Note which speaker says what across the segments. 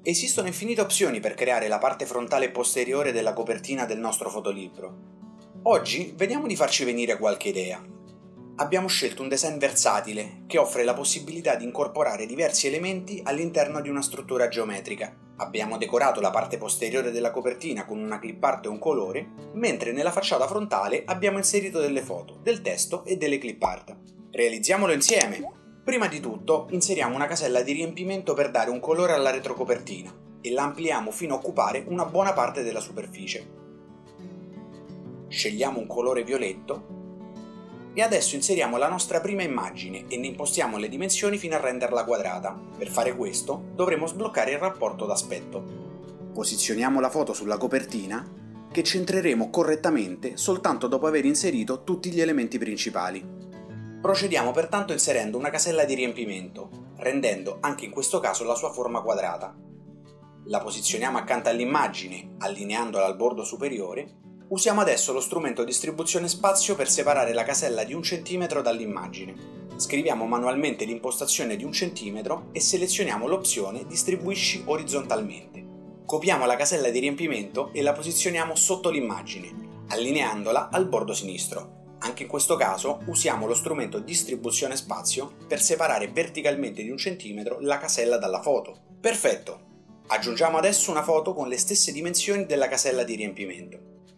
Speaker 1: Esistono infinite opzioni per creare la parte frontale e posteriore della copertina del nostro fotolibro. Oggi vediamo di farci venire qualche idea. Abbiamo scelto un design versatile che offre la possibilità di incorporare diversi elementi all'interno di una struttura geometrica. Abbiamo decorato la parte posteriore della copertina con una clip art e un colore, mentre nella facciata frontale abbiamo inserito delle foto, del testo e delle clip art. Realizziamolo insieme! Prima di tutto inseriamo una casella di riempimento per dare un colore alla retrocopertina e la ampliamo fino a occupare una buona parte della superficie. Scegliamo un colore violetto e adesso inseriamo la nostra prima immagine e ne impostiamo le dimensioni fino a renderla quadrata. Per fare questo dovremo sbloccare il rapporto d'aspetto. Posizioniamo la foto sulla copertina che centreremo correttamente soltanto dopo aver inserito tutti gli elementi principali. Procediamo pertanto inserendo una casella di riempimento, rendendo anche in questo caso la sua forma quadrata. La posizioniamo accanto all'immagine, allineandola al bordo superiore. Usiamo adesso lo strumento distribuzione spazio per separare la casella di 1 cm dall'immagine. Scriviamo manualmente l'impostazione di 1 cm e selezioniamo l'opzione distribuisci orizzontalmente. Copiamo la casella di riempimento e la posizioniamo sotto l'immagine, allineandola al bordo sinistro. Anche in questo caso usiamo lo strumento distribuzione spazio per separare verticalmente di 1 cm la casella dalla foto. Perfetto! Aggiungiamo adesso una foto con le stesse dimensioni della casella di riempimento.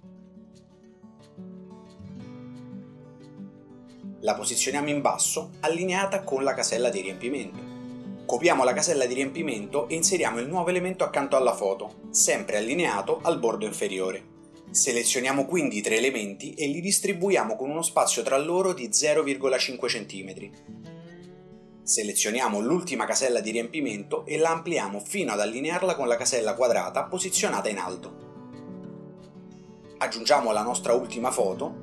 Speaker 1: La posizioniamo in basso, allineata con la casella di riempimento. Copiamo la casella di riempimento e inseriamo il nuovo elemento accanto alla foto, sempre allineato al bordo inferiore. Selezioniamo quindi i 3 elementi e li distribuiamo con uno spazio tra loro di 0,5 cm. Selezioniamo l'ultima casella di riempimento e la ampliamo fino ad allinearla con la casella quadrata posizionata in alto. Aggiungiamo la nostra ultima foto,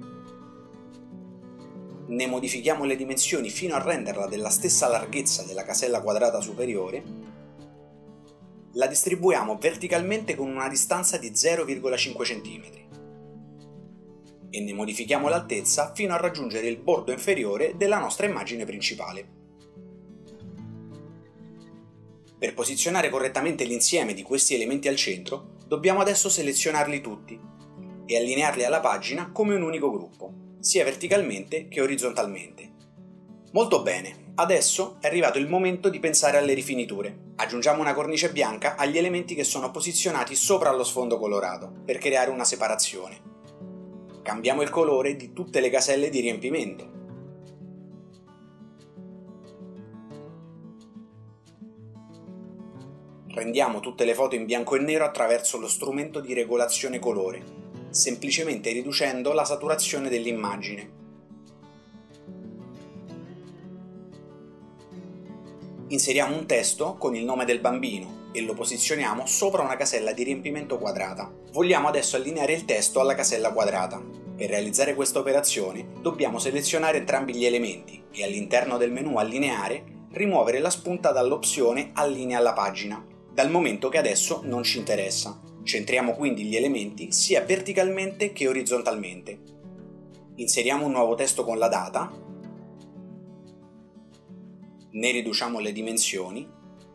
Speaker 1: ne modifichiamo le dimensioni fino a renderla della stessa larghezza della casella quadrata superiore. La distribuiamo verticalmente con una distanza di 0,5 cm e ne modifichiamo l'altezza fino a raggiungere il bordo inferiore della nostra immagine principale. Per posizionare correttamente l'insieme di questi elementi al centro, dobbiamo adesso selezionarli tutti e allinearli alla pagina come un unico gruppo, sia verticalmente che orizzontalmente. Molto bene! Adesso è arrivato il momento di pensare alle rifiniture. Aggiungiamo una cornice bianca agli elementi che sono posizionati sopra lo sfondo colorato, per creare una separazione. Cambiamo il colore di tutte le caselle di riempimento. Rendiamo tutte le foto in bianco e nero attraverso lo strumento di regolazione colore, semplicemente riducendo la saturazione dell'immagine. Inseriamo un testo con il nome del bambino e lo posizioniamo sopra una casella di riempimento quadrata. Vogliamo adesso allineare il testo alla casella quadrata. Per realizzare questa operazione dobbiamo selezionare entrambi gli elementi e all'interno del menu Allineare rimuovere la spunta dall'opzione Allinea alla pagina, dal momento che adesso non ci interessa. Centriamo quindi gli elementi sia verticalmente che orizzontalmente. Inseriamo un nuovo testo con la data. Ne riduciamo le dimensioni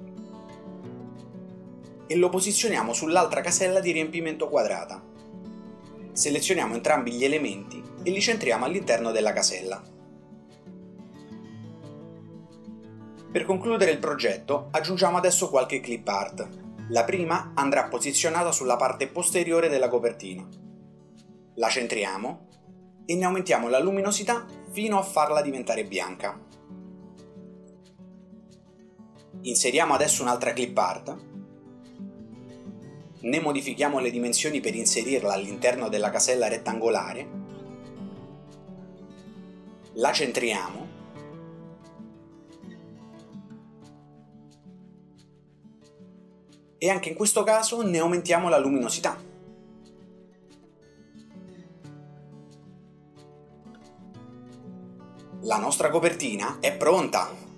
Speaker 1: e lo posizioniamo sull'altra casella di riempimento quadrata. Selezioniamo entrambi gli elementi e li centriamo all'interno della casella. Per concludere il progetto aggiungiamo adesso qualche clip art. La prima andrà posizionata sulla parte posteriore della copertina. La centriamo e ne aumentiamo la luminosità fino a farla diventare bianca. Inseriamo adesso un'altra clip art, ne modifichiamo le dimensioni per inserirla all'interno della casella rettangolare, la centriamo e anche in questo caso ne aumentiamo la luminosità. La nostra copertina è pronta!